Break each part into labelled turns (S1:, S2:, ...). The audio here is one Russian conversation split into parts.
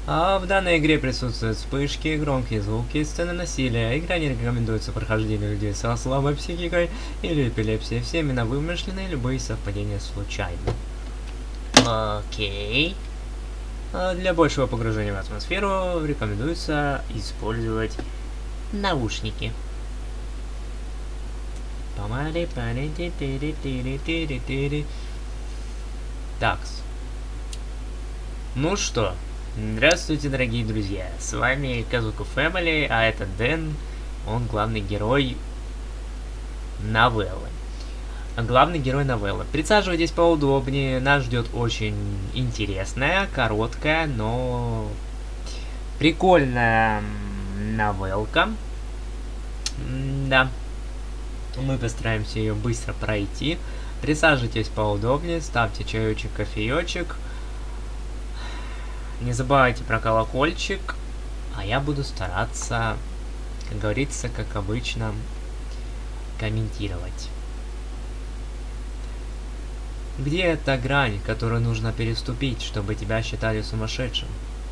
S1: А в данной игре присутствуют вспышки, громкие звуки, сцены насилия. Игра не рекомендуется прохождению людей со слабой психикой или эпилепсией. Все имена вымышленные, любые совпадения случайны. Окей. Для большего погружения в атмосферу рекомендуется использовать наушники. Такс. Ну что, здравствуйте, дорогие друзья. С вами Казуку Family, а это Дэн. Он главный герой новеллы. Главный герой новеллы. Присаживайтесь поудобнее. Нас ждет очень интересная, короткая, но прикольная новелка. Да. Мы постараемся ее быстро пройти. Присаживайтесь поудобнее, ставьте чаечек, кофеечек. Не забывайте про колокольчик. А я буду стараться, как говорится, как обычно, комментировать. Где эта грань, которую нужно переступить, чтобы тебя считали сумасшедшим?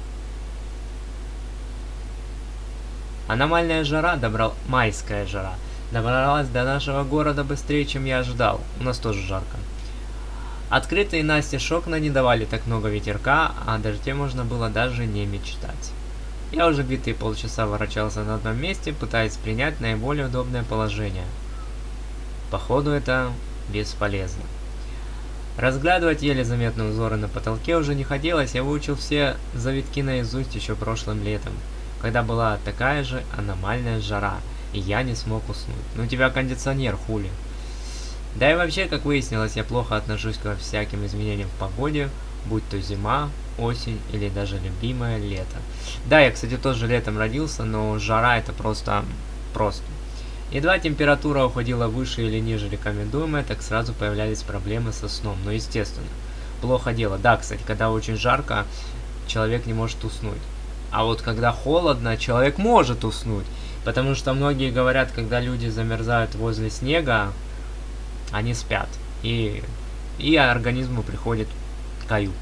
S1: Аномальная жара, майская жара, добралась до нашего города быстрее, чем я ожидал. У нас тоже жарко. Открытые настежь окна не давали так много ветерка, а о дожде можно было даже не мечтать. Я уже битые полчаса ворочался на одном месте, пытаясь принять наиболее удобное положение. Походу, это бесполезно. Разглядывать еле заметные узоры на потолке уже не хотелось, я выучил все завитки наизусть еще прошлым летом, когда была такая же аномальная жара, и я не смог уснуть. Ну у тебя кондиционер, хули. Да и вообще, как выяснилось, я плохо отношусь ко всяким изменениям в погоде, будь то зима, осень или даже любимое лето. Да, я, кстати, тоже летом родился, но жара это просто. Едва температура уходила выше или ниже рекомендуемой, так сразу появлялись проблемы со сном. Ну, естественно, плохо дело. Да, кстати, когда очень жарко, человек не может уснуть. А вот когда холодно, человек может уснуть. Потому что многие говорят, когда люди замерзают возле снега, они спят. И организму приходит каюк.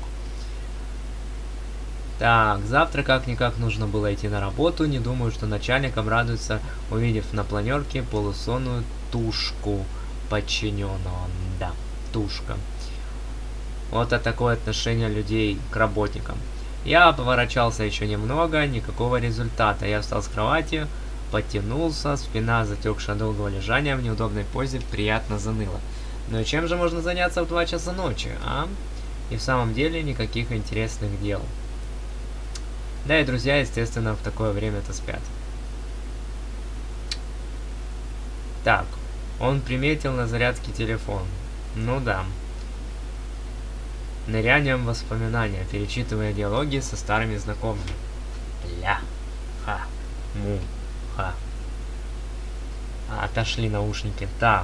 S1: Так, завтра как-никак нужно было идти на работу. Не думаю, что начальник обрадуется, увидев на планерке полусонную тушку подчиненного. Да, тушка. Вот такое отношение людей к работникам. Я поворачивался еще немного, никакого результата. Я встал с кровати, подтянулся, спина, затекшая долгого лежания в неудобной позе, приятно заныла. Но чем же можно заняться в 2 часа ночи, а? И в самом деле никаких интересных дел. Да и друзья, естественно, в такое время-то спят. Так, он приметил на зарядке телефон. Ну да. Нырянием в воспоминания, перечитывая диалоги со старыми знакомыми. Ля. Ха. Му. Ха. Отошли наушники. Так.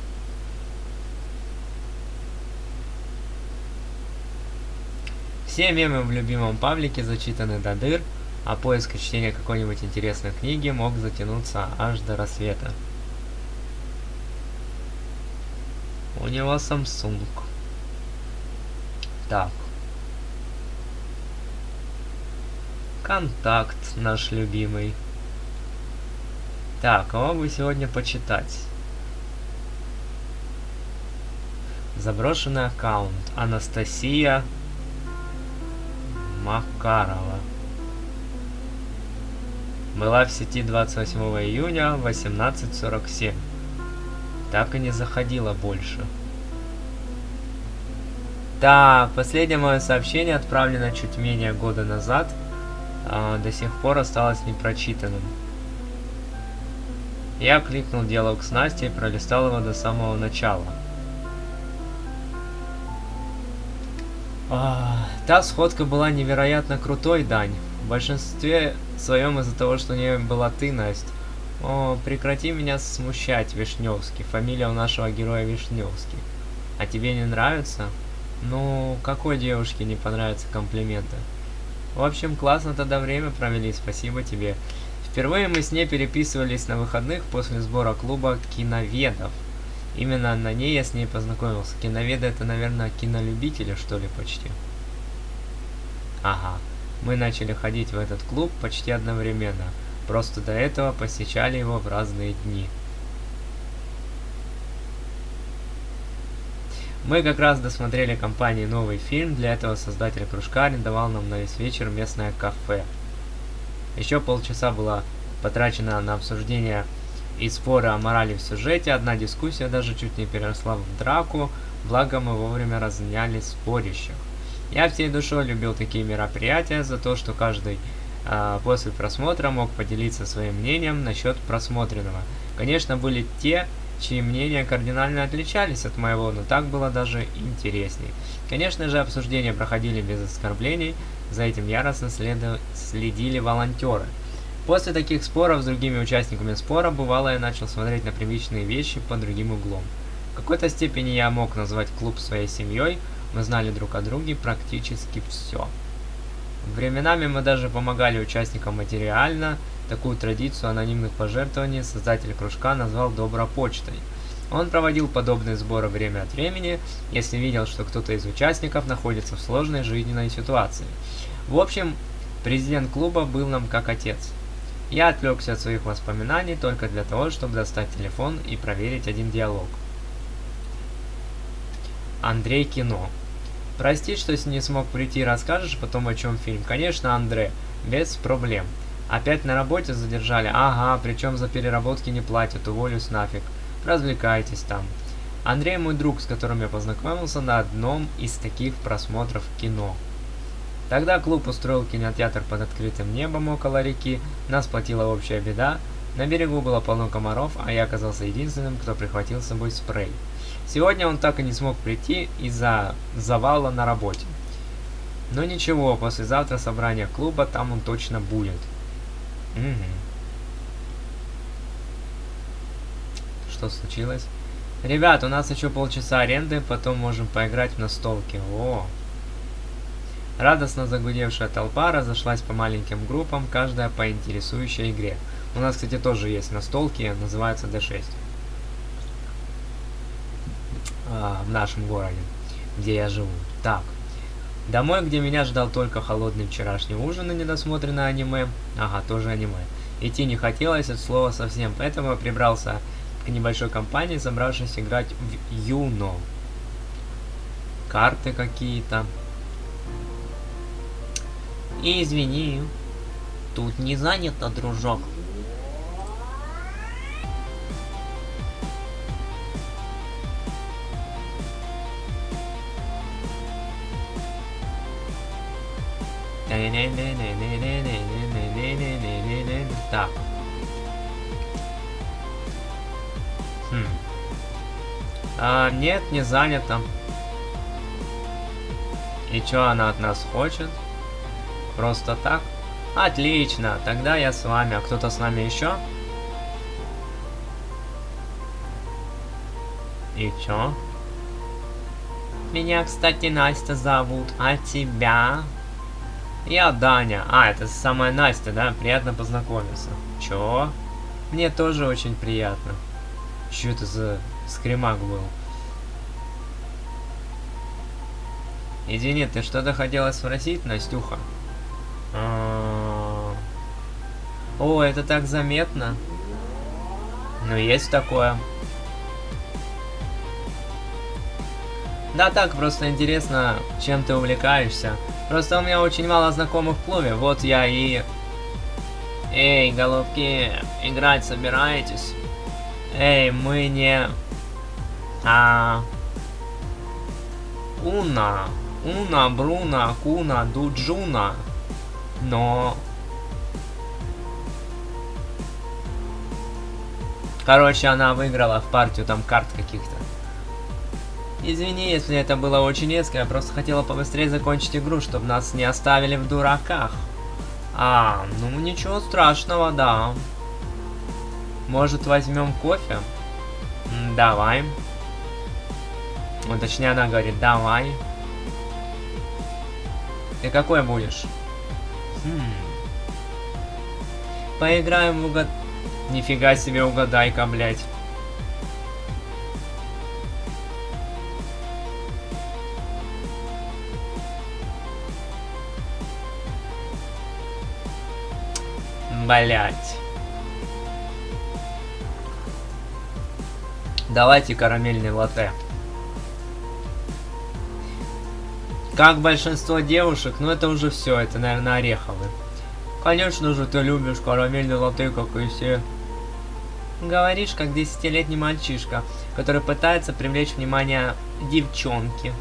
S1: Все мемы в любимом паблике зачитаны до дыр, а поиск и чтение какой-нибудь интересной книги мог затянуться аж до рассвета. У него Samsung. Так. Контакт наш любимый. Так, кого бы сегодня почитать? Заброшенный аккаунт. Анастасия Макарова. Была в сети 28 июня в 18:47. Так и не заходила больше. Так, последнее мое сообщение отправлено чуть менее года назад. До сих пор осталось непрочитанным. Я кликнул диалог с Настей и пролистал его до самого начала. Та сходка была невероятно крутой, Дань. В большинстве своем из-за того, что у нее была ты, Настя. О, прекрати меня смущать, Вишневский. Фамилия у нашего героя Вишневский. А тебе не нравится? Ну, какой девушке не понравятся комплименты? В общем, классно тогда время провели, спасибо тебе. Впервые мы с ней переписывались на выходных после сбора клуба киноведов. Именно на ней я с ней познакомился. Киноведы это, наверное, кинолюбители, что ли, почти. Ага. Мы начали ходить в этот клуб почти одновременно, просто до этого посещали его в разные дни. Мы как раз досмотрели компании новый фильм, для этого создатель кружка арендовал нам на весь вечер местное кафе. Еще полчаса было потрачено на обсуждение и споры о морали в сюжете, одна дискуссия даже чуть не переросла в драку, благо мы вовремя разняли спорящих. Я всей душой любил такие мероприятия за то, что каждый после просмотра мог поделиться своим мнением насчет просмотренного. Конечно, были те, чьи мнения кардинально отличались от моего, но так было даже интересней. Конечно же, обсуждения проходили без оскорблений, за этим яростно следили волонтеры. После таких споров с другими участниками спора, бывало, я начал смотреть на привычные вещи под другим углом. В какой-то степени я мог назвать клуб своей семьей, мы знали друг о друге практически все. Временами мы даже помогали участникам материально. Такую традицию анонимных пожертвований создатель кружка назвал добропочтой. Он проводил подобные сборы время от времени, если видел, что кто-то из участников находится в сложной жизненной ситуации. В общем, президент клуба был нам как отец. Я отвлекся от своих воспоминаний только для того, чтобы достать телефон и проверить один диалог. Андрей, кино. Прости, что не смог прийти, расскажешь потом, о чем фильм? Конечно, Андре, без проблем. Опять на работе задержали? Ага, причем за переработки не платят, уволюсь нафиг. Развлекайтесь там. Андрей мой друг, с которым я познакомился на одном из таких просмотров кино. Тогда клуб устроил кинотеатр под открытым небом около реки, нас платила общая беда, на берегу было полно комаров, а я оказался единственным, кто прихватил с собой спрей. Сегодня он так и не смог прийти из-за завала на работе. Но ничего, послезавтра собрание клуба, там он точно будет. Что случилось? Ребят, у нас еще полчаса аренды, потом можем поиграть в настолки. О! Радостно загудевшая толпа разошлась по маленьким группам, каждая по интересующей игре. У нас, кстати, тоже есть настолки, называется D6. В нашем городе, где я живу. Так. Домой, где меня ждал только холодный вчерашний ужин и недосмотренное аниме. Ага, тоже аниме. Идти не хотелось от слова совсем, поэтому я прибрался к небольшой компании, собравшись играть в Юно. Карты какие-то. И извини, тут не занято, дружок. Так. Нет, не занято. И чё она от нас хочет? Просто так? Отлично, тогда я с вами. А кто-то с нами еще? И чё? Меня, кстати, Настя зовут, а тебя? Я Даня. А, это самая Настя, да? Приятно познакомиться. Чё? Мне тоже очень приятно. Чё это за скримак был? Извини, ты что-то хотела спросить, Настюха? О, это так заметно. Ну, есть такое. Да так, просто интересно, чем ты увлекаешься. Просто у меня очень мало знакомых в клубе, вот я и... Эй, голубки, играть собираетесь? Эй, мы не... Уна, Бруна, Куна, Дуджуна. Но... Короче, она выиграла в партию там карт каких-то. Извини, если это было очень резко, я просто хотела побыстрее закончить игру, чтобы нас не оставили в дураках. Ну ничего страшного, да. Может, возьмем кофе? Давай. Ну, точнее, она говорит, давай. Ты какой будешь? Поиграем в Нифига себе угадайка, блядь. Блять. Давайте карамельный латте. Как большинство девушек, но это уже все, это, наверное, ореховый. Конечно же, ты любишь карамельный латте, как и все. Говоришь, как 10-летний мальчишка, который пытается привлечь внимание девчонки.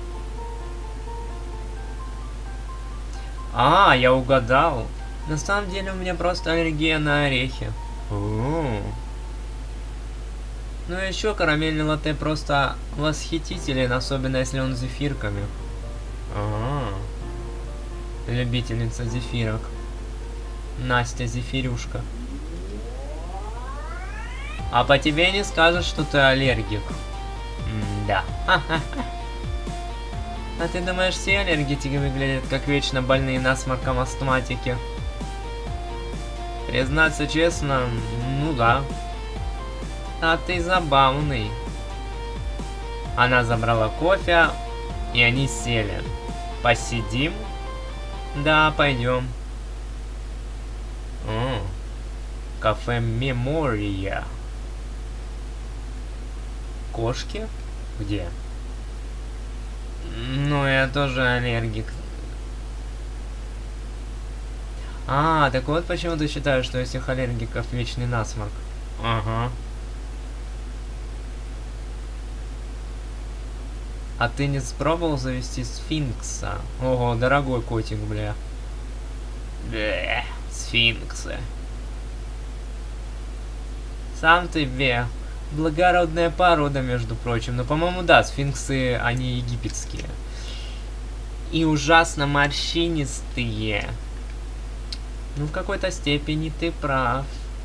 S1: А, я угадал. На самом деле у меня просто аллергия на орехи. Ну и еще карамельный латте просто восхитителен, особенно если он с зефирками. Любительница зефирок. Настя зефирюшка. А по тебе не скажешь, что ты аллергик. Да. А ты думаешь, все аллергики выглядят как вечно больные насморком астматики? Признаться честно, ну да. А ты забавный. Она забрала кофе, и они сели. Посидим? Да, пойдем. Кафе Мемория. Кошки? Где? Ну, я тоже аллергик. А, так вот почему ты считаешь, что у всех аллергиков вечный насморк. Ага. А ты не спробовал завести сфинкса? Ого, дорогой котик, бля. Блeh, сфинксы. Сам ты, бе. Благородная порода, между прочим. Но, по-моему, да, сфинксы, они египетские. И ужасно морщинистые. Ну, в какой-то степени ты прав.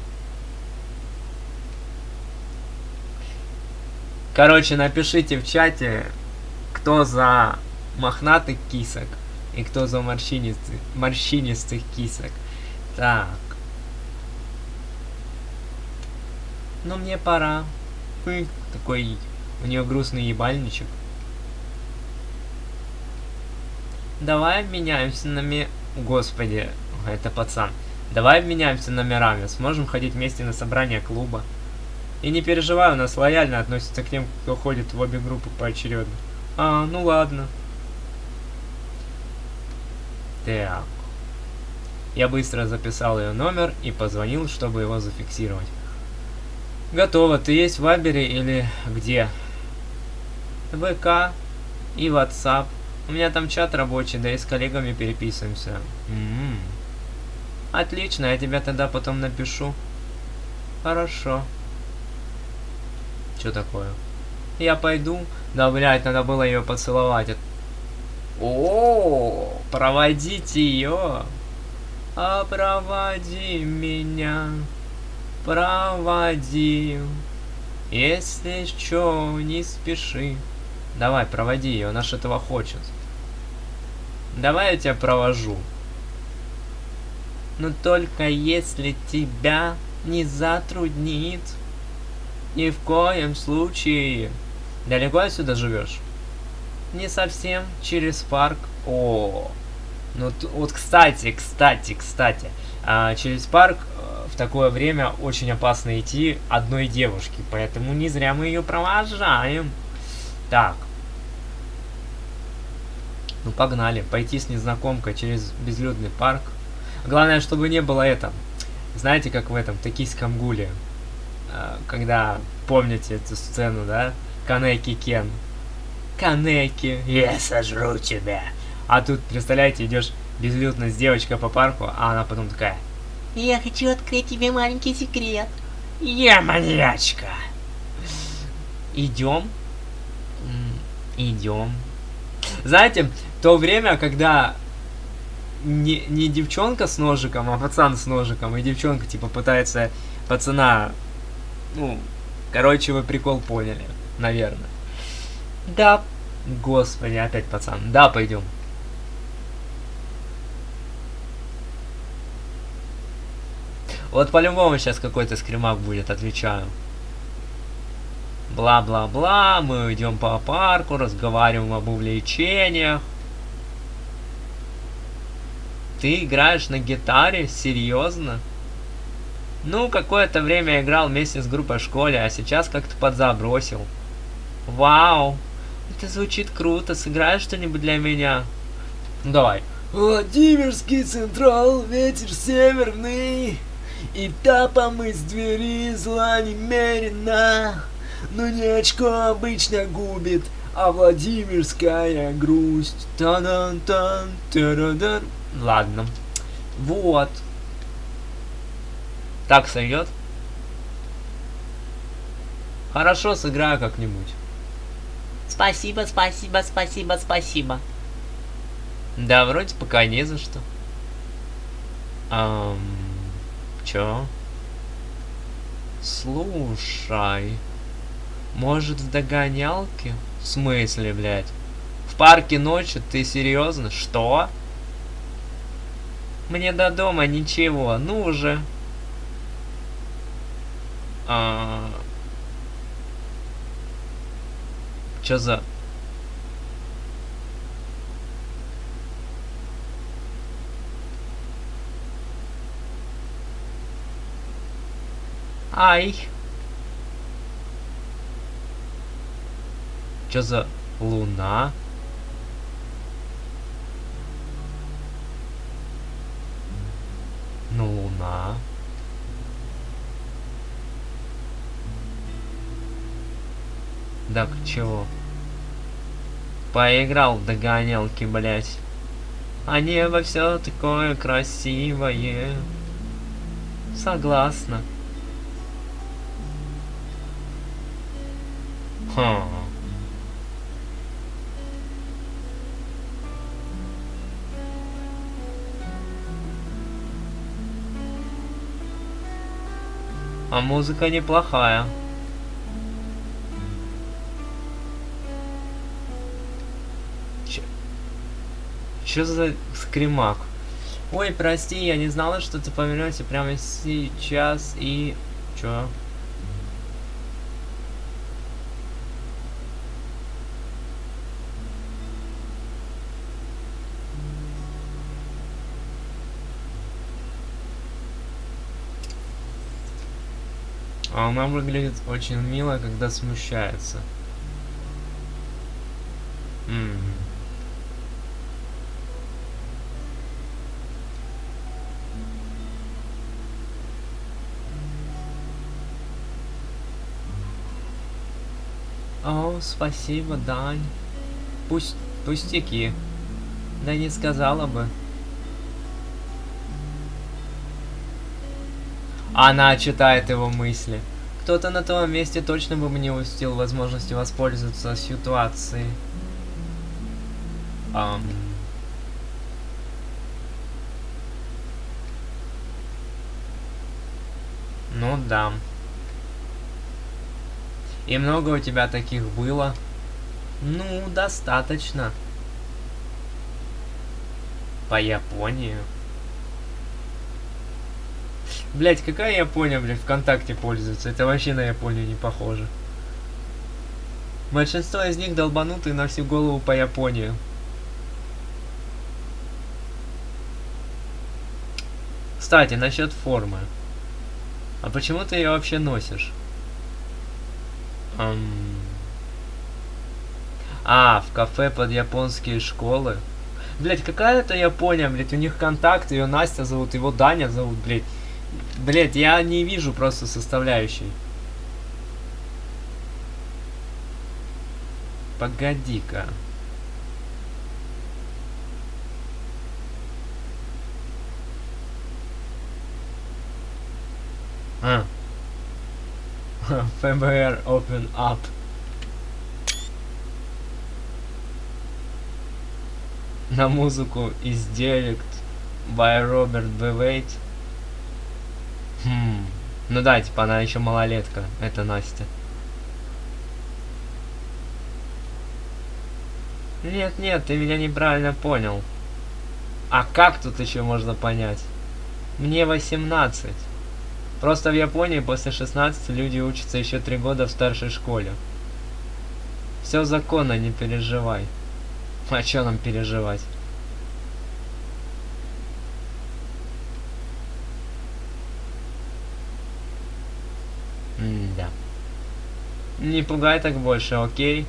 S1: Короче, напишите в чате, кто за мохнатых кисок и кто за морщинистых кисок. Так. Ну, мне пора. Такой у нее грустный ебальничек. Давай обменяемся Господи, это пацан. Давай обменяемся номерами. Сможем ходить вместе на собрание клуба. И не переживай, у нас лояльно относятся к тем, кто ходит в обе группы поочередно. А, ну ладно. Так. Я быстро записал ее номер и позвонил, чтобы его зафиксировать. Готово. Ты есть в Вайбере или где? ВК и WhatsApp. У меня там чат рабочий, да и с коллегами переписываемся. Отлично, я тебя тогда потом напишу. Хорошо. Что такое? Я пойду. Да, блядь, надо было ее поцеловать. О, проводите ее. А проводи меня. Проводи. Если что, не спеши. Давай, проводи ее, она ж этого хочет. Давай я тебя провожу. Но только если тебя не затруднит. Ни в коем случае. Далеко отсюда живешь? Не совсем, через парк. О, ну вот кстати. Через парк в такое время очень опасно идти одной девушке, поэтому не зря мы ее провожаем. Так. Ну погнали, пойти с незнакомкой через безлюдный парк. Главное, чтобы не было это. Знаете, как в этом токийском гуле, когда помните эту сцену, да? Канеки Кен. Канеки, я сожру тебя. А тут, представляете, идешь безлюдно с девочкой по парку, а она потом такая: я хочу открыть тебе маленький секрет. Я маньячка. Идем. Идем. Знаете, то время, когда не девчонка с ножиком, а пацан с ножиком, и девчонка типа пытается пацана, ну, короче, вы прикол поняли, наверное. Да, господи, опять пацан. Да, пойдем. Вот по-любому сейчас какой-то скримак будет, отвечаю. Бла-бла-бла, мы идем по парку, разговариваем об увлечениях. Ты играешь на гитаре? Серьезно? Ну, какое-то время играл вместе с группой в школе, а сейчас как-то подзабросил. Вау! Это звучит круто. Сыграешь что-нибудь для меня? Ну, давай. Владимирский Централ, ветер северный, и тапом из двери зла немерено. Но не очко обычно губит, а Владимирская грусть. Та-дан-тан, та-да-дан. Ладно. Вот. Так сойдет? Хорошо, сыграю как-нибудь.
S2: Спасибо, спасибо, спасибо, спасибо.
S1: Да, вроде пока не за что. Чё? Слушай. Может, в догонялке? В смысле, блядь? В парке ночью? Ты серьезно? Что? Мне до дома ничего. Ну уже. Чё за... Ай. Чё за луна? Ну, луна. Так, чего? Поиграл в догонялки, блять. А небо все такое красивое. Согласна. Хм. А музыка неплохая. Чё за скримак? Ой, прости, я не знала, что ты повернёшься прямо сейчас и... Чё? А она выглядит очень мило, когда смущается. О, спасибо, Дань. Пустяки. Да не сказала бы. Она читает его мысли. Кто-то на том месте точно бы не упустил возможности воспользоваться ситуацией. Ну да. И много у тебя таких было? Ну, достаточно. По Японии. Блять, какая Япония, блядь, ВКонтакте пользуется? Это вообще на Японию не похоже. Большинство из них долбанутые на всю голову по Японии. Кстати, насчет формы. А почему ты ее вообще носишь? А, в кафе под японские школы. Блять, какая это Япония, блять, у них контакт, ее Настя зовут, его Даня зовут, блять. Блять, я не вижу просто составляющей. Погоди-ка. ФБР open up. На музыку из Директ by Роберт Б. Вейт. Ну да, типа она еще малолетка, это Настя. Нет, ты меня неправильно понял. А как тут еще можно понять? Мне 18. Просто в Японии после 16 люди учатся еще 3 года в старшей школе. Все законно, не переживай. А что нам переживать? тебя. Не пугай так больше, окей?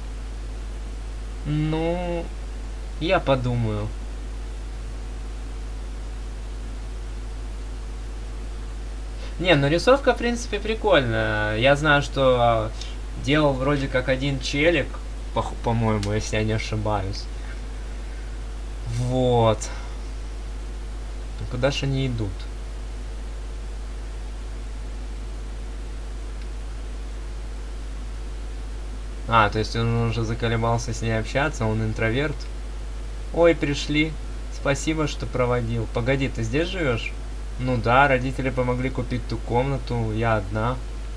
S1: Ну, я подумаю. Не, ну рисовка, в принципе, прикольная. Я знаю, что делал вроде как один челик, по-моему, если я не ошибаюсь. Вот. Куда же они идут? А, то есть он уже заколебался с ней общаться, он интроверт. Ой, пришли. Спасибо, что проводил. Погоди, ты здесь живешь? Ну да, родители помогли купить ту комнату, я одна.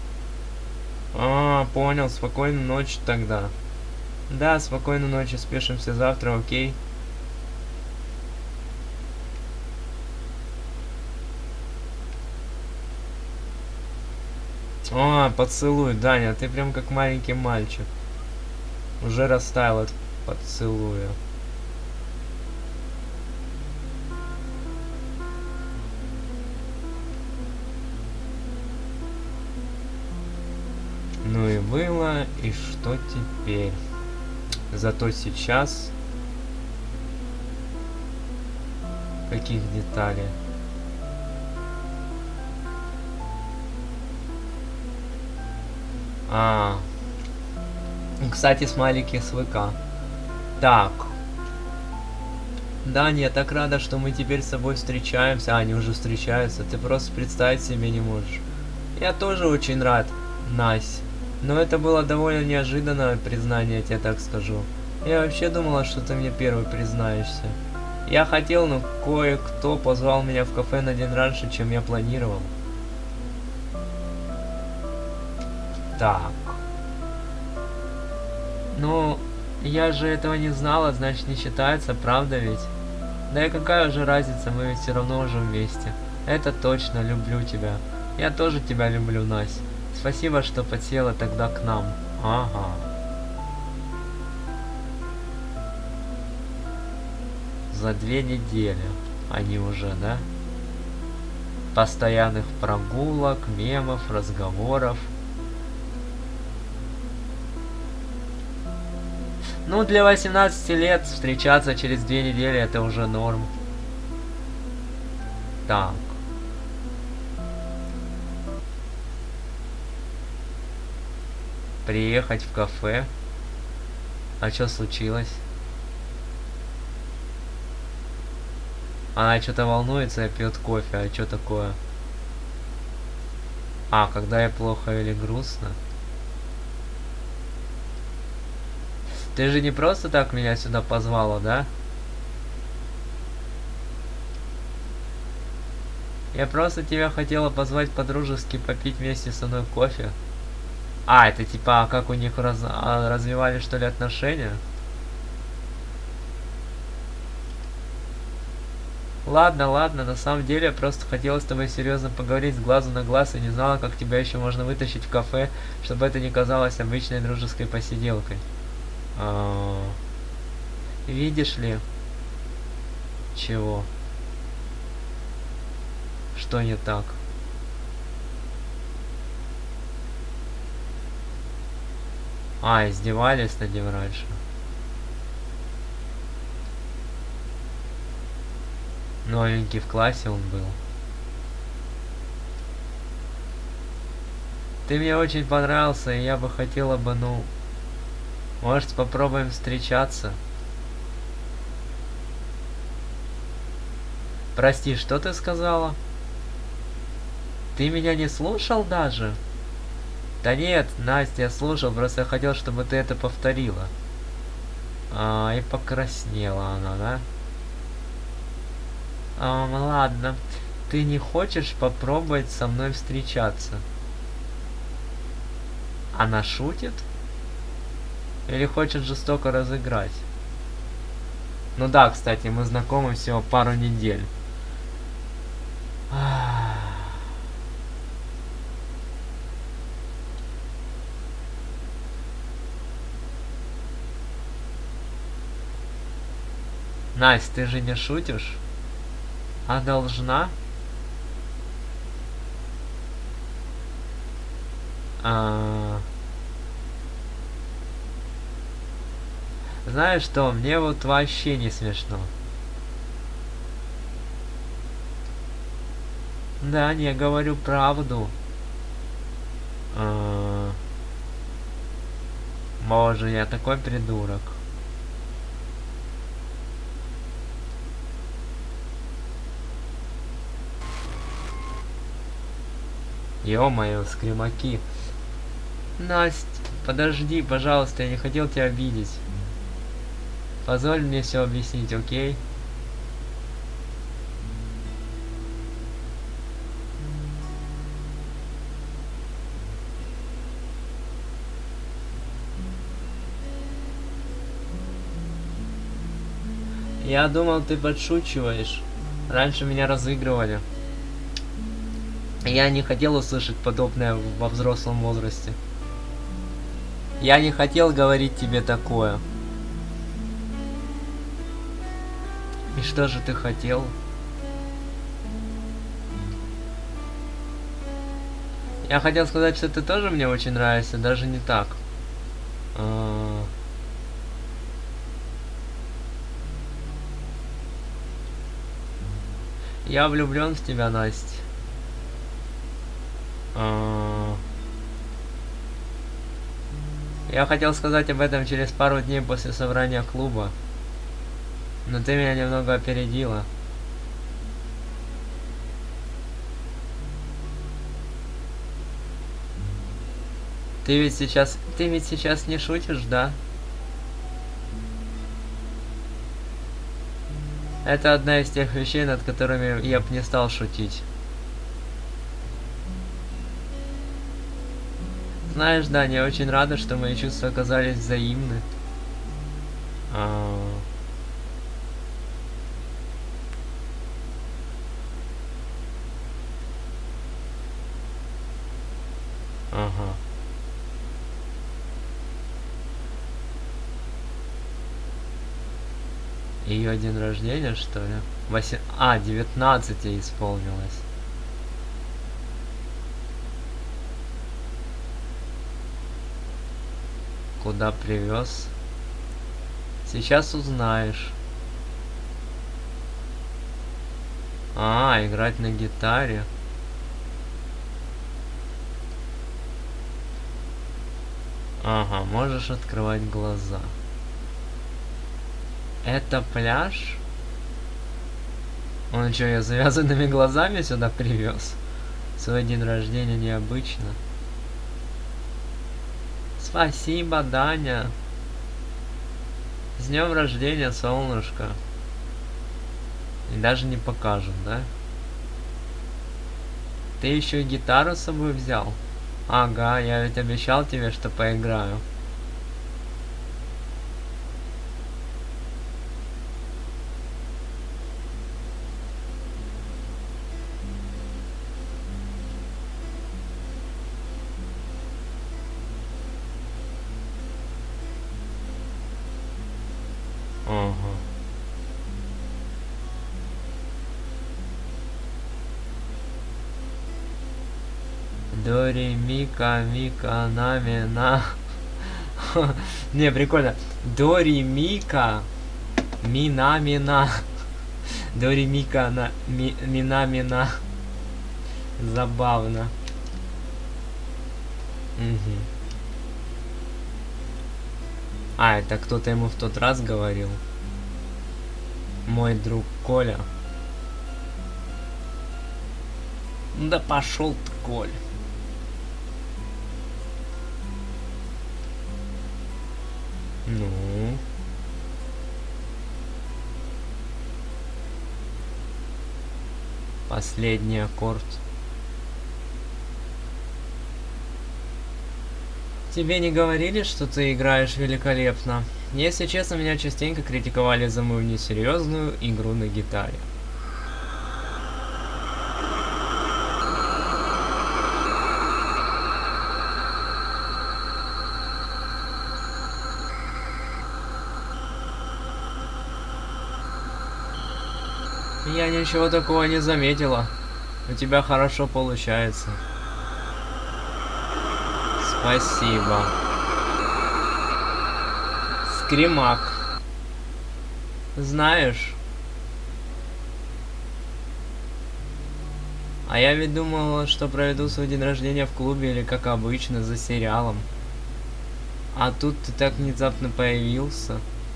S1: А, понял, спокойной ночи тогда. Да, спокойной ночи, спешимся завтра, окей? О, поцелуй, Даня, ты прям как маленький мальчик. Уже растаял от поцелуя. Ну и было, и что теперь? Зато сейчас... Каких деталей? А, кстати, смайлики с ВК. Так. Даня, я так рада, что мы теперь с тобой встречаемся. А, они уже встречаются. Ты просто представить себе не можешь. Я тоже очень рад, Настя. Но это было довольно неожиданное признание, я тебе так скажу. Я вообще думала, что ты мне первый признаешься. Я хотел, но кое-кто позвал меня в кафе на день раньше, чем я планировал. Так. Ну, я же этого не знала, значит не считается, правда ведь? Да и какая уже разница, мы ведь все равно уже вместе. Это точно, люблю тебя. Я тоже тебя люблю, Настя. Спасибо, что подсела тогда к нам. Ага. За 2 недели они уже, да? Постоянных прогулок, мемов, разговоров. Ну, для 18 лет встречаться через 2 недели это уже норм. Так. Приехать в кафе. А что случилось? Она что-то волнуется и пьет кофе. А что такое? А, когда я плохо или грустно? Ты же не просто так меня сюда позвала, да? Я просто тебя хотела позвать по-дружески попить вместе со мной кофе. А, это типа, как у них развивали, что ли, отношения? Ладно, ладно, на самом деле я просто хотела с тобой серьезно поговорить с глазу на глаз и не знала, как тебя еще можно вытащить в кафе, чтобы это не казалось обычной дружеской посиделкой. Видишь ли? Чего? Что не так? А, издевались над ним раньше. Новенький в классе он был. Ты мне очень понравился, и я бы хотела бы, ну... Может, попробуем встречаться? Прости, что ты сказала? Ты меня не слушал даже? Да нет, Настя, я слушал, просто я хотел, чтобы ты это повторила. А, и покраснела она, да? Ладно. Ты не хочешь попробовать со мной встречаться? Она шутит? Или хочет жестоко разыграть? Ну да, кстати, мы знакомы всего пару недель. Настя, ты же не шутишь? А должна? Знаешь что, мне вот вообще не смешно. Да, не говорю правду. Боже, я такой придурок. Ё-моё, скримаки. Насть, подожди, пожалуйста, я не хотел тебя обидеть. Позволь мне все объяснить, окей? Я думал, ты подшучиваешь. Раньше меня разыгрывали. Я не хотел услышать подобное во взрослом возрасте. Я не хотел говорить тебе такое. И что же ты хотел? Я хотел сказать, что ты тоже мне очень нравишься, даже не так. Я влюблен в тебя, Настя. Я хотел сказать об этом через пару дней после собрания клуба. Но ты меня немного опередила. Ты ведь сейчас не шутишь, да? Это одна из тех вещей, над которыми я бы не стал шутить. Знаешь, Даня, я очень рада, что мои чувства оказались взаимны. Ага. Ее день рождения, что ли? 19 ей исполнилось. Куда привез? Сейчас узнаешь. Играть на гитаре. Ага, можешь открывать глаза. Это пляж? Он что, я завязанными глазами сюда привез? Свой день рождения необычно. Спасибо, Даня. С днем рождения, солнышко. И даже не покажем, да? Ты еще и гитару с собой взял? Ага, я ведь обещал тебе, что поиграю. Ага. Дори, Мика, Мика, Нами, на. Не, прикольно. Дори, Мика, Мина, Мина. Дори, Мика, Мина, Мина. Забавно. Угу. Это кто-то ему в тот раз говорил. Мой друг Коля. Да пошел ты, Коль. Ну. Последний аккорд. Тебе не говорили, что ты играешь великолепно? Если честно, меня частенько критиковали за мою несерьезную игру на гитаре. Я ничего такого не заметила. У тебя хорошо получается. Спасибо. Скримак. Знаешь, а я ведь думал, что проведу свой день рождения в клубе или как обычно, за сериалом. А тут ты так внезапно появился.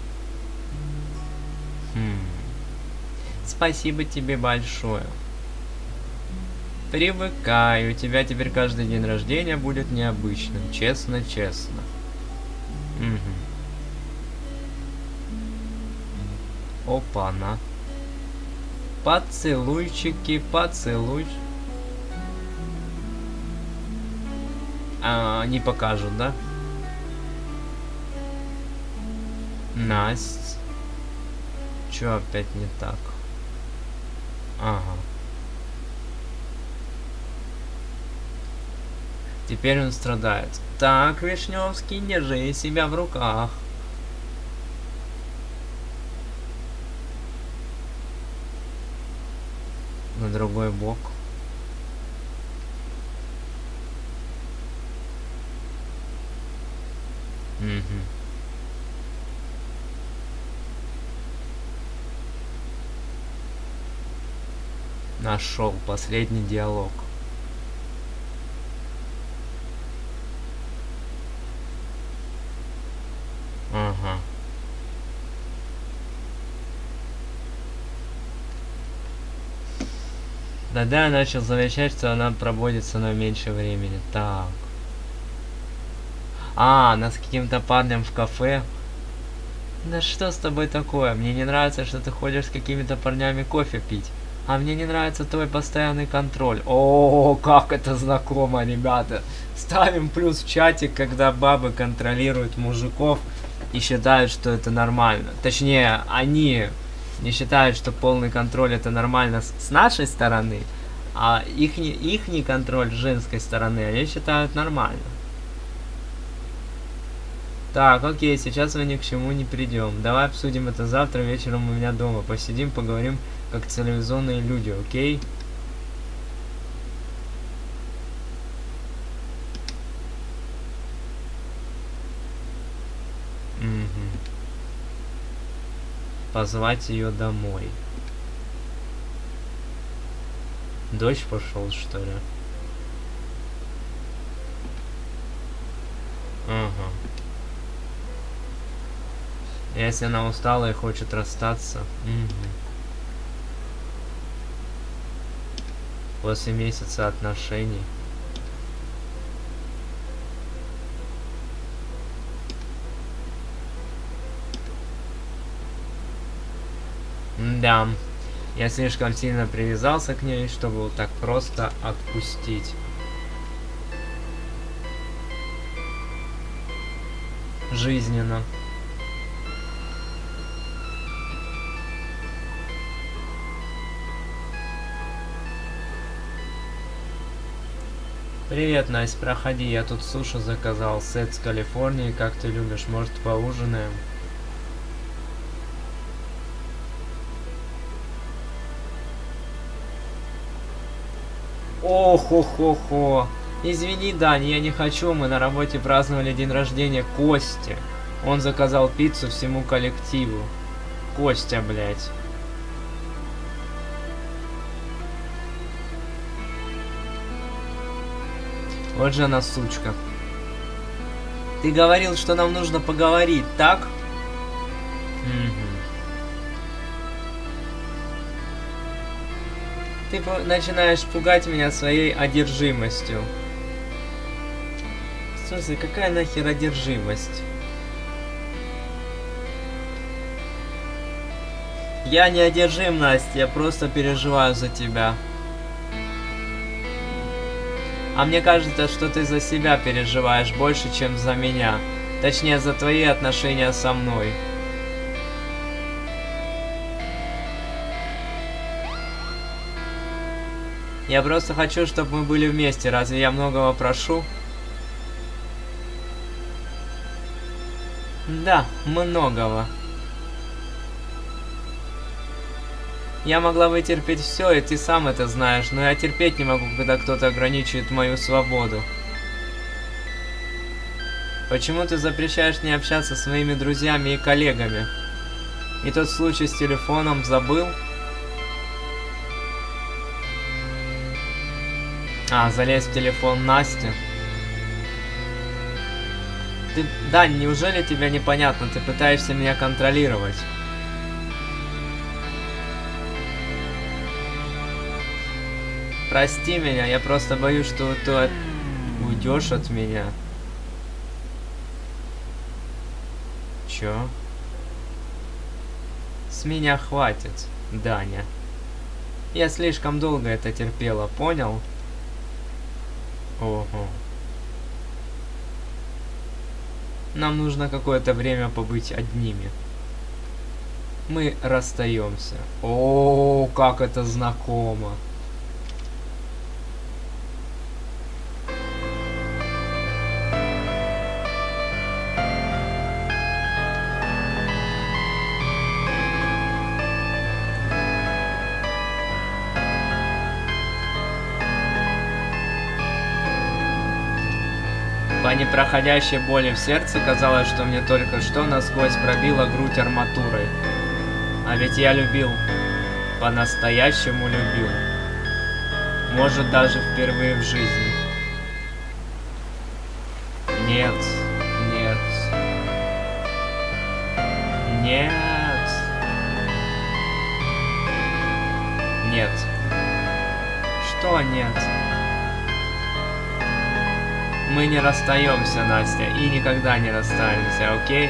S1: Спасибо тебе большое. Привыкай, у тебя теперь каждый день рождения будет необычным. Честно-честно. Опа-на. Поцелуйчики, поцелуй. Не покажут, да? Настя. Чё опять не так? Ага. Теперь он страдает. Так, Вишневский, держи себя в руках. На другой бок. Нашел последний диалог. Ага. Да-да, начал замечать, что она проводит со мной меньше времени. Так. Она с каким-то парнем в кафе. Да что с тобой такое? Мне не нравится, что ты ходишь с какими-то парнями кофе пить. А мне не нравится твой постоянный контроль. О, как это знакомо, ребята. Ставим плюс в чатик, когда бабы контролируют мужиков и считают, что это нормально. Точнее, они не считают, что полный контроль это нормально с нашей стороны, а ихний контроль с женской стороны они считают нормально. Так, окей, сейчас мы ни к чему не придем. Давай обсудим это завтра вечером у меня дома. Посидим, поговорим как цивилизованные люди, окей? Позвать ее домой. Дождь пошел, что ли? Ага. Если она устала и хочет расстаться. После месяца отношений. Да, я слишком сильно привязался к ней, чтобы вот так просто отпустить. Жизненно. Привет, Настя, проходи, я тут суши заказал, сет с Калифорнии, как ты любишь, может поужинаем? Ох-хо-хо-хо. Извини, Дань, я не хочу, мы на работе праздновали день рождения Кости. Он заказал пиццу всему коллективу. Костя, блядь. Вот же она, сучка. Ты говорил, что нам нужно поговорить, так? Ты начинаешь пугать меня своей одержимостью. В смысле, какая нахер одержимость? Я не одержим, Настя, я просто переживаю за тебя. А мне кажется, что ты за себя переживаешь больше, чем за меня. Точнее, за твои отношения со мной. Я просто хочу, чтобы мы были вместе. Разве я многого прошу? Да, многого. Я могла вытерпеть все, и ты сам это знаешь, но я терпеть не могу, когда кто-то ограничивает мою свободу. Почему ты запрещаешь мне общаться с моими друзьями и коллегами? И тот случай с телефоном забыл? А, залезть в телефон Насти. Ты, Дань, неужели тебе непонятно? Ты пытаешься меня контролировать. Прости меня, я просто боюсь, что ты уйдешь от меня. Чё? С меня хватит, Даня. Я слишком долго это терпела, понял? Ого. Нам нужно какое-то время побыть одними. Мы расстаемся. О, как это знакомо. По непроходящей боли в сердце казалось, что мне только что насквозь пробила грудь арматурой. А ведь я любил. По-настоящему любил. Может, даже впервые в жизни. Нет. Нет. Нет. Нет. Что нет? Мы не расстаемся, Настя, и никогда не расстанемся, окей?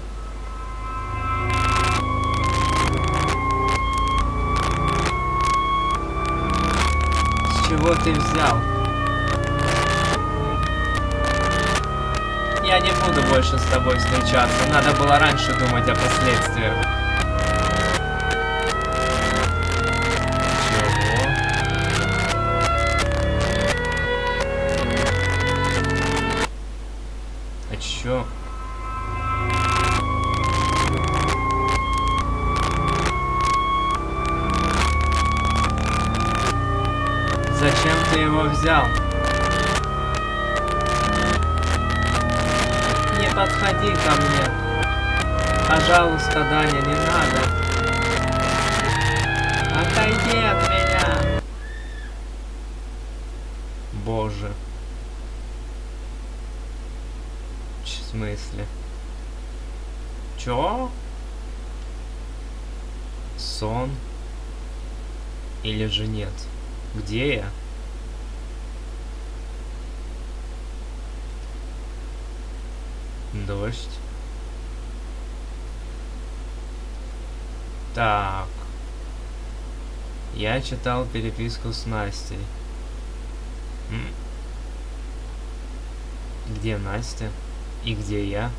S1: С чего ты взял? Я не буду больше с тобой встречаться, надо было раньше думать о последствиях. Чё? Зачем ты его взял? Не подходи ко мне. Пожалуйста, Даня, не надо. Отойди от меня. Боже. В смысле? Чё? Сон? Или же нет? Где я? Дождь. Так. Я читал переписку с Настей. Где Настя? И где я?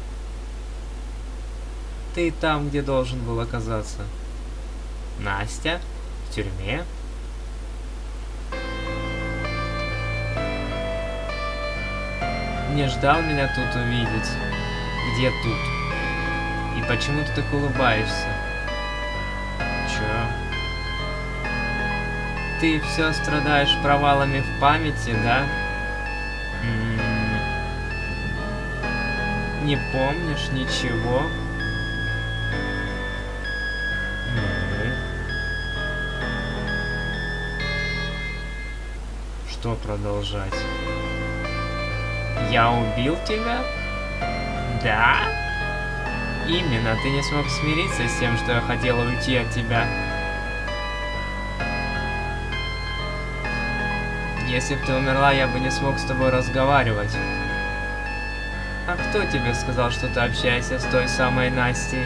S1: Ты там, где должен был оказаться. Настя? В тюрьме? Не ждал меня тут увидеть? Где тут? И почему ты так улыбаешься? Чё? Ты все страдаешь провалами в памяти, да? Не помнишь ничего? Что продолжать? Я убил тебя? Да? Именно, ты не смог смириться с тем, что я хотела уйти от тебя. Если бы ты умерла, я бы не смог с тобой разговаривать. А кто тебе сказал, что ты общаешься с той самой Настей?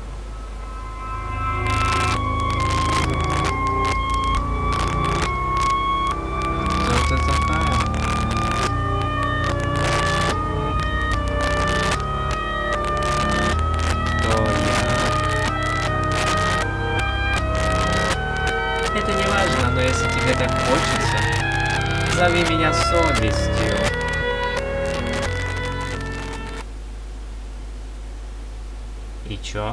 S1: Кто ты такая? Кто я? Это не важно, но если тебе так хочется, зови меня совестью. И чё?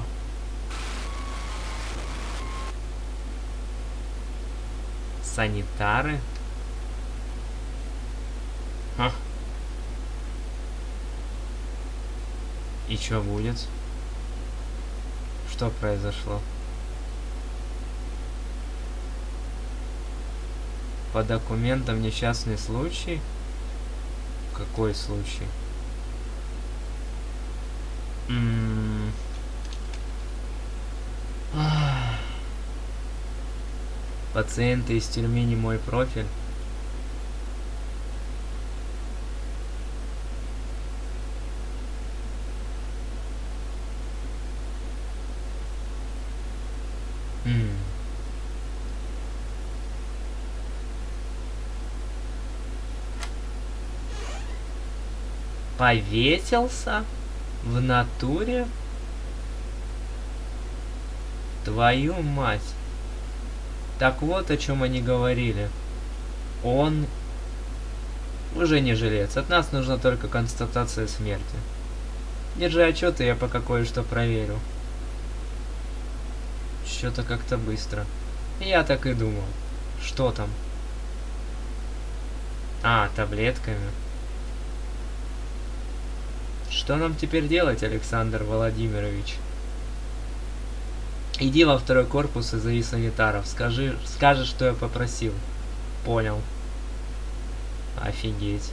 S1: Санитары? Ха. И что будет? Что произошло? По документам несчастный случай? Какой случай? Пациенты из тюрьмы не мой профиль. Повесился? В натуре? Твою мать. Так вот о чем они говорили. Он уже не жилец. От нас нужна только констатация смерти. Держи отчеты, я пока кое-что проверю. Что-то как-то быстро. Я так и думал. Что там? А, таблетками. Что нам теперь делать, Александр Владимирович? Иди во второй корпус и зови санитаров. Скажешь, что я попросил. Понял. Офигеть.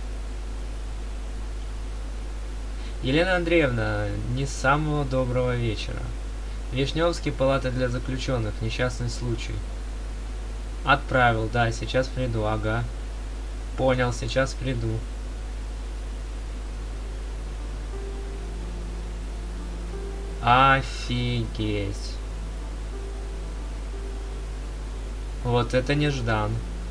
S1: Елена Андреевна, не самого доброго вечера. Вишневский, палата для заключенных, несчастный случай. Отправил, да, сейчас приду, ага. Понял, сейчас приду. Офигеть. Вот это неждан.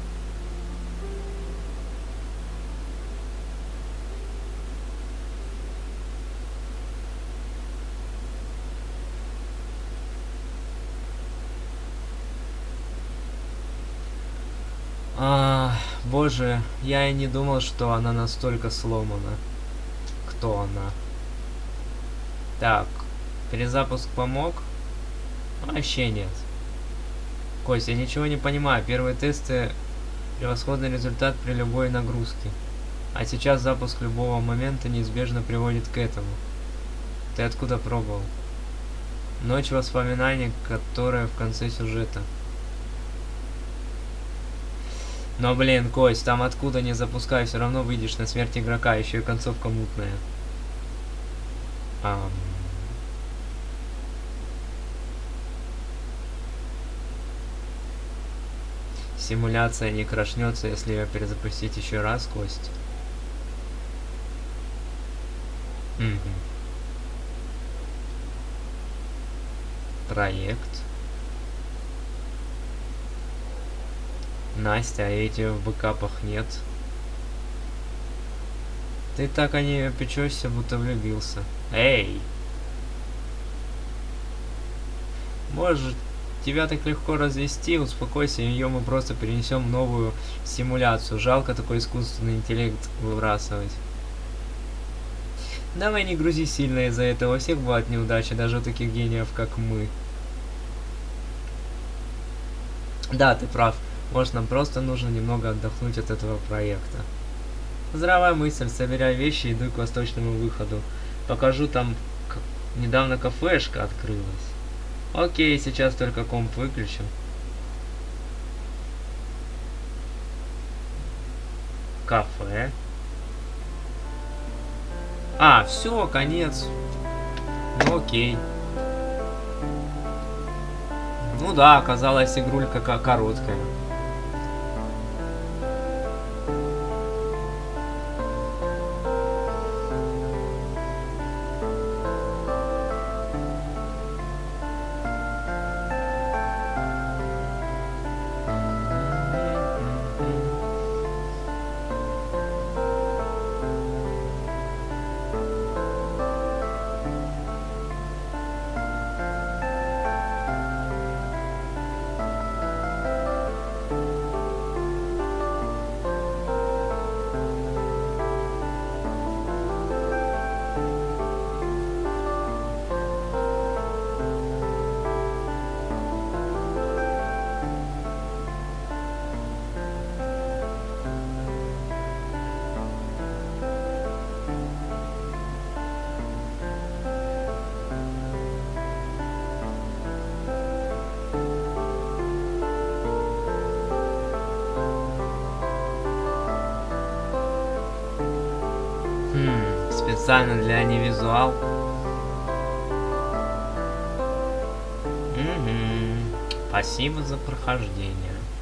S1: Боже, я и не думал, что она настолько сломана. Кто она? Так, перезапуск помог? Вообще нет. Костя, я ничего не понимаю. Первые тесты — превосходный результат при любой нагрузке. А сейчас запуск любого момента неизбежно приводит к этому. Ты откуда пробовал? Ночь воспоминаний, которая в конце сюжета. Но, блин, Кость, там откуда не запускай, все равно выйдешь на смерть игрока, еще и концовка мутная. Симуляция не крашнется, если ее перезапустить еще раз, Кость. Проект. Настя, а эти в бэкапах нет. Ты так о ней печешься, будто влюбился. Эй! Может, тебя так легко развести, успокойся, ее мы просто перенесем в новую симуляцию. Жалко такой искусственный интеллект выбрасывать. Давай не грузи сильно из-за этого, у всех бывают неудачи, даже у таких гениев, как мы. Да, ты прав. Может, нам просто нужно немного отдохнуть от этого проекта. Здравая мысль, собирай вещи и иду к восточному выходу. Покажу, там недавно кафешка открылась. Окей, сейчас только комп выключим. Кафе. А, все, конец. Ну окей. Ну да, оказалась игрулька короткая. Специально для невизуал. Спасибо за прохождение.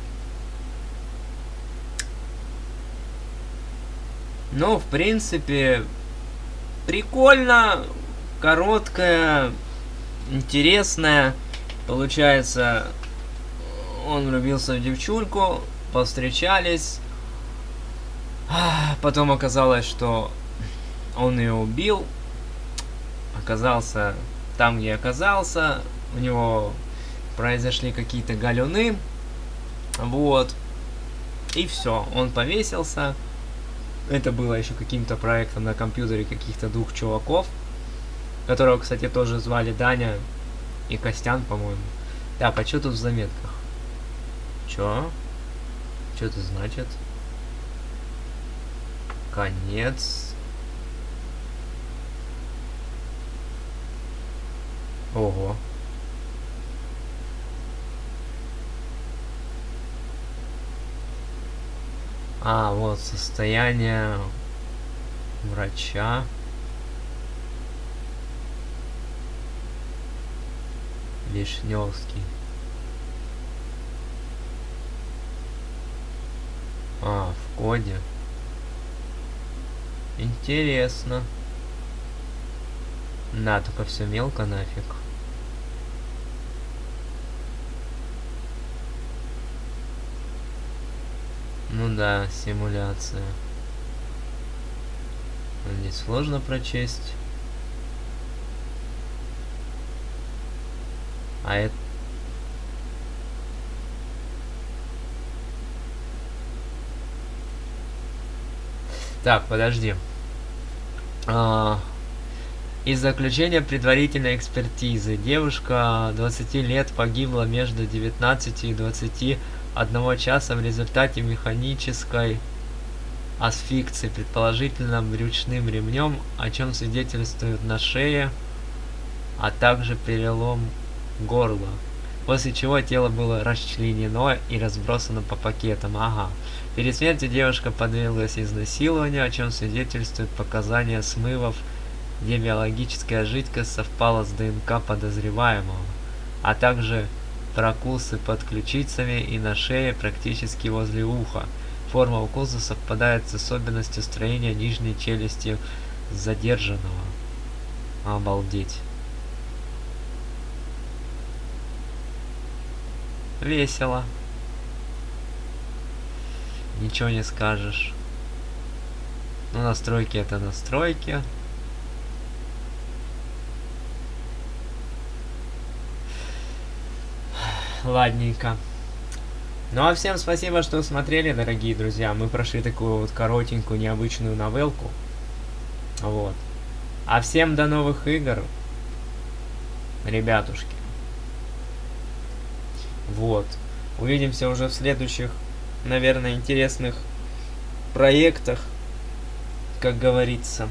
S1: Ну, в принципе, прикольно, короткая, интересная. Получается, он влюбился в девчульку, повстречались. Потом оказалось, что он ее убил. Оказался там, где оказался. У него произошли какие-то галюны. Вот. И все, он повесился. Это было еще каким-то проектом на компьютере каких-то двух чуваков, которого, кстати, тоже звали Даня и Костян, по-моему. Так, а что тут в заметках? Чё? Что это значит? Конец. Ого. А, вот состояние врача. Вишневский. А, в коде. Интересно. На, только все мелко нафиг. Ну да, симуляция. Здесь сложно прочесть. А это... Так, подожди. Из заключения предварительной экспертизы. Девушка 20 лет погибла между 19 и 21 часа в результате механической асфикции, предположительно брючным ремнем, о чем свидетельствует на шее, а также перелом горла. После чего тело было расчленено и разбросано по пакетам. Ага. Перед смертью девушка подверглась изнасилованию, о чем свидетельствуют показания смывов, где биологическая жидкость совпала с ДНК подозреваемого, а также прокусы под ключицами и на шее практически возле уха. Форма укуса совпадает с особенностью строения нижней челюсти задержанного. Обалдеть. Весело. Ничего не скажешь. Ну, настройки это настройки. Ладненько. Ну а всем спасибо, что смотрели, дорогие друзья. Мы прошли такую вот коротенькую, необычную новелку. Вот. А всем до новых игр, ребятушки. Вот. Увидимся уже в следующих, наверное, интересных проектах, как говорится.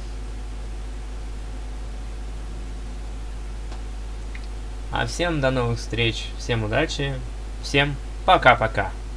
S1: А всем до новых встреч, всем удачи, всем пока-пока.